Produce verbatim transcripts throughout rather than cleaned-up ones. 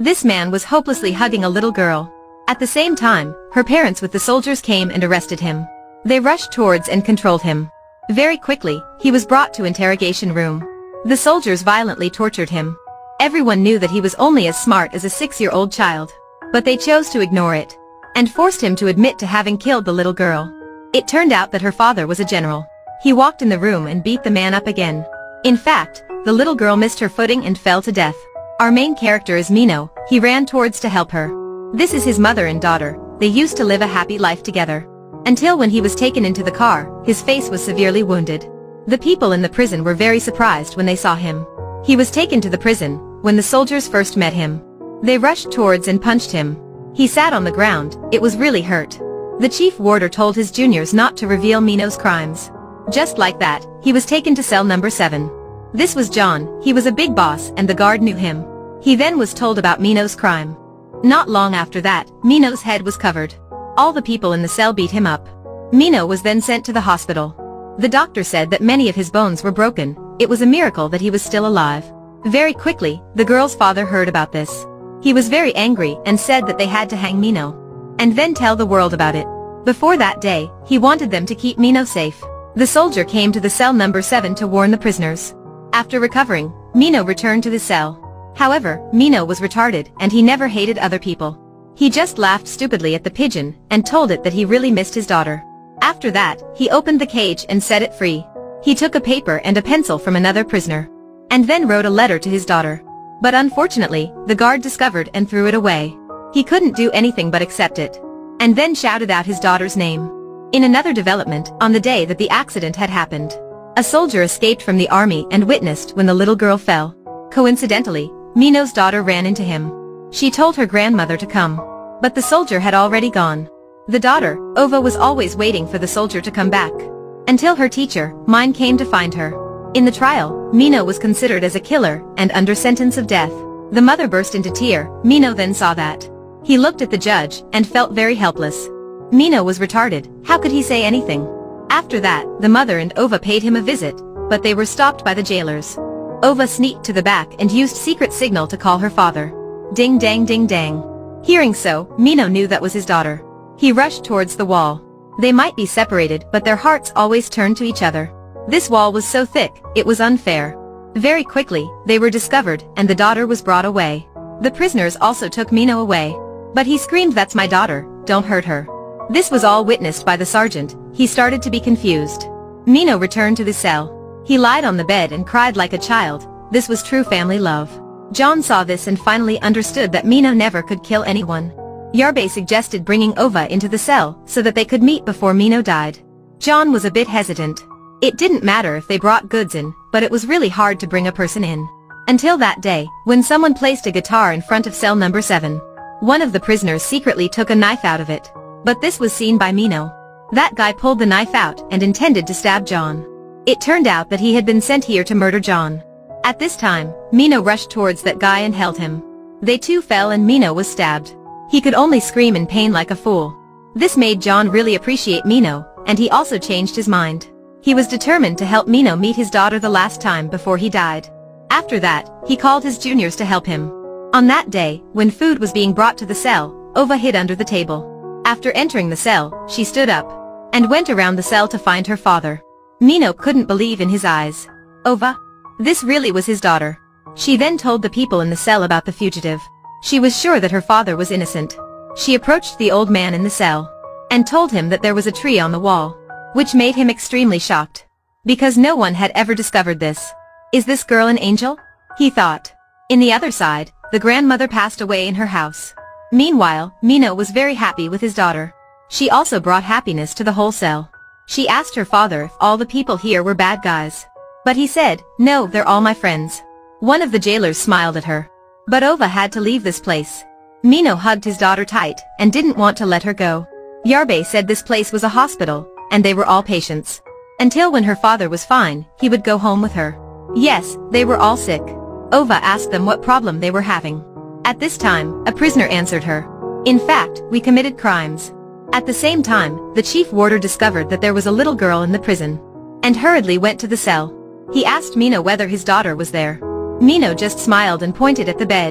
This man was hopelessly hugging a little girl. At the same time, her parents with the soldiers came and arrested him. They rushed towards and controlled him. Very quickly, he was brought to interrogation room. The soldiers violently tortured him. Everyone knew that he was only as smart as a six-year-old child. But they chose to ignore it, and forced him to admit to having killed the little girl. It turned out that her father was a general. He walked in the room and beat the man up again. In fact, the little girl missed her footing and fell to death. Our main character is Mino. He ran towards to help her. This is his mother and daughter. They used to live a happy life together. Until when he was taken into the car, his face was severely wounded. The people in the prison were very surprised when they saw him. He was taken to the prison when the soldiers first met him. They rushed towards and punched him. He sat on the ground. It was really hurt. The chief warder told his juniors not to reveal Mino's crimes. Just like that, he was taken to cell number seven. This was John. He was a big boss and the guard knew him. He then was told about Mino's crime. Not long after that, Mino's head was covered. All the people in the cell beat him up. Mino was then sent to the hospital. The doctor said that many of his bones were broken. It was a miracle that he was still alive. Very quickly, the girl's father heard about this. He was very angry and said that they had to hang Mino. And then tell the world about it. Before that day, he wanted them to keep Mino safe. The soldier came to the cell number seven to warn the prisoners. After recovering, Mino returned to the cell. However, Mino was retarded and he never hated other people. He just laughed stupidly at the pigeon and told it that he really missed his daughter. After that, he opened the cage and set it free. He took a paper and a pencil from another prisoner. And then wrote a letter to his daughter. But unfortunately, the guard discovered and threw it away. He couldn't do anything but accept it. And then shouted out his daughter's name. In another development, on the day that the accident had happened, a soldier escaped from the army and witnessed when the little girl fell. Coincidentally, Mino's daughter ran into him. She told her grandmother to come. But the soldier had already gone. The daughter, Ova, was always waiting for the soldier to come back. Until her teacher, Mine, came to find her. In the trial, Mino was considered as a killer and under sentence of death. The mother burst into tears. Mino then saw that. He looked at the judge and felt very helpless. Mino was retarded. How could he say anything? After that, the mother and Ova paid him a visit, but they were stopped by the jailers. Ova sneaked to the back and used secret signal to call her father. Ding dang ding dang. Hearing so, Mino knew that was his daughter. He rushed towards the wall. They might be separated, but their hearts always turned to each other. This wall was so thick, it was unfair. Very quickly, they were discovered, and the daughter was brought away. The prisoners also took Mino away. But he screamed, "That's my daughter, don't hurt her." This was all witnessed by the sergeant. He started to be confused. Mino returned to the cell. He lied on the bed and cried like a child. This was true family love. John saw this and finally understood that Mino never could kill anyone. Yarbe suggested bringing Ova into the cell so that they could meet before Mino died. John was a bit hesitant. It didn't matter if they brought goods in, but it was really hard to bring a person in. Until that day, when someone placed a guitar in front of cell number seven. One of the prisoners secretly took a knife out of it. But this was seen by Mino. That guy pulled the knife out and intended to stab John. It turned out that he had been sent here to murder John. At this time, Mino rushed towards that guy and held him. They too fell and Mino was stabbed. He could only scream in pain like a fool. This made John really appreciate Mino, and he also changed his mind. He was determined to help Mino meet his daughter the last time before he died. After that, he called his juniors to help him. On that day, when food was being brought to the cell, Ova hid under the table. After entering the cell, she stood up and went around the cell to find her father. Mino couldn't believe in his eyes. Ova? This really was his daughter. She then told the people in the cell about the fugitive. She was sure that her father was innocent. She approached the old man in the cell and told him that there was a tree on the wall, which made him extremely shocked, because no one had ever discovered this. Is this girl an angel? He thought. In the other side, the grandmother passed away in her house. Meanwhile, Mino was very happy with his daughter. She also brought happiness to the whole cell. She asked her father if all the people here were bad guys. But he said, "No, they're all my friends." One of the jailers smiled at her. But Ova had to leave this place. Mino hugged his daughter tight and didn't want to let her go. Yarbe said this place was a hospital, and they were all patients. Until when her father was fine, he would go home with her. Yes, they were all sick. Ova asked them what problem they were having. At this time, a prisoner answered her. In fact, we committed crimes. At the same time, the chief warder discovered that there was a little girl in the prison, and hurriedly went to the cell. He asked Mino whether his daughter was there. Mino just smiled and pointed at the bed.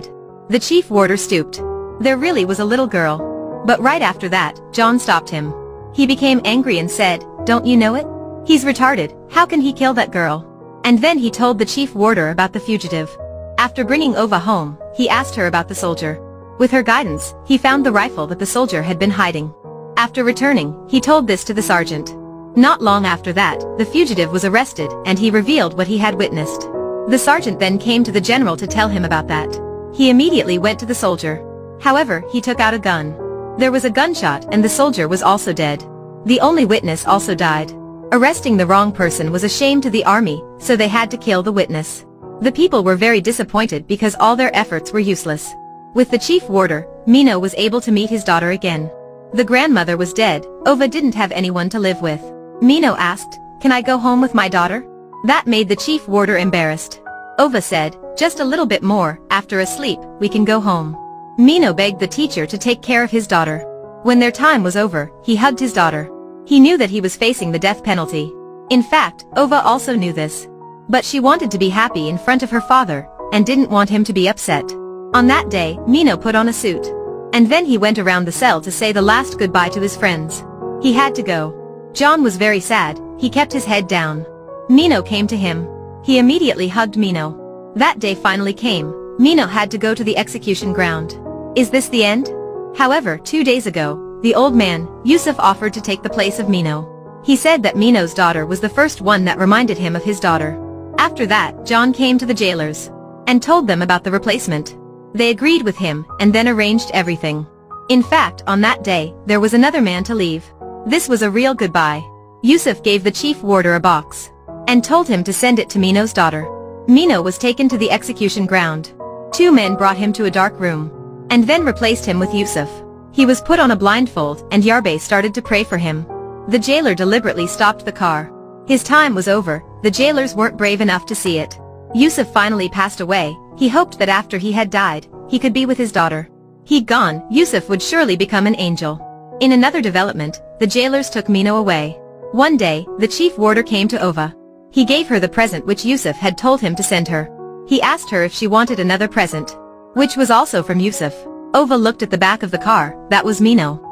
The chief warder stooped. There really was a little girl. But right after that, John stopped him. He became angry and said, "Don't you know it? He's retarded, how can he kill that girl?" And then he told the chief warder about the fugitive. After bringing Ova home, he asked her about the soldier. With her guidance, he found the rifle that the soldier had been hiding. After returning, he told this to the sergeant. Not long after that, the fugitive was arrested and he revealed what he had witnessed. The sergeant then came to the general to tell him about that. He immediately went to the soldier. However, he took out a gun. There was a gunshot and the soldier was also dead. The only witness also died. Arresting the wrong person was a shame to the army, so they had to kill the witness. The people were very disappointed because all their efforts were useless. With the chief warder, Mino was able to meet his daughter again. The grandmother was dead, Ova didn't have anyone to live with. Mino asked, "Can I go home with my daughter?" That made the chief warder embarrassed. Ova said, "Just a little bit more, after a sleep, we can go home." Mino begged the teacher to take care of his daughter. When their time was over, he hugged his daughter. He knew that he was facing the death penalty. In fact, Ova also knew this. But she wanted to be happy in front of her father, and didn't want him to be upset. On that day, Mino put on a suit. And then he went around the cell to say the last goodbye to his friends. He had to go. John was very sad, he kept his head down. Mino came to him. He immediately hugged Mino. That day finally came, Mino had to go to the execution ground. Is this the end? However, two days ago, the old man, Yusuf, offered to take the place of Mino. He said that Mino's daughter was the first one that reminded him of his daughter. After that, John came to the jailers and told them about the replacement. They agreed with him and then arranged everything. In fact, on that day, there was another man to leave. This was a real goodbye. Yusuf gave the chief warder a box and told him to send it to Mino's daughter. Mino was taken to the execution ground. Two men brought him to a dark room and then replaced him with Yusuf. He was put on a blindfold and Yarbe started to pray for him. The jailer deliberately stopped the car. His time was over, the jailers weren't brave enough to see it. Yusuf finally passed away. He hoped that after he had died, he could be with his daughter. He'd gone, Yusuf would surely become an angel. In another development, the jailers took Mino away. One day, the chief warder came to Ova. He gave her the present which Yusuf had told him to send her. He asked her if she wanted another present, which was also from Yusuf. Ova looked at the back of the car, that was Mino.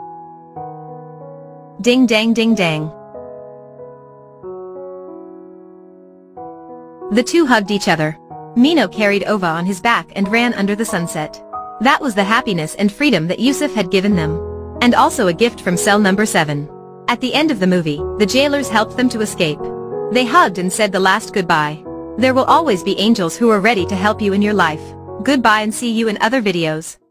Ding dang ding dang. The two hugged each other. Mino carried Ova on his back and ran under the sunset. That was the happiness and freedom that Yusuf had given them. And also a gift from cell number seven. At the end of the movie, the jailers helped them to escape. They hugged and said the last goodbye. There will always be angels who are ready to help you in your life. Goodbye and see you in other videos.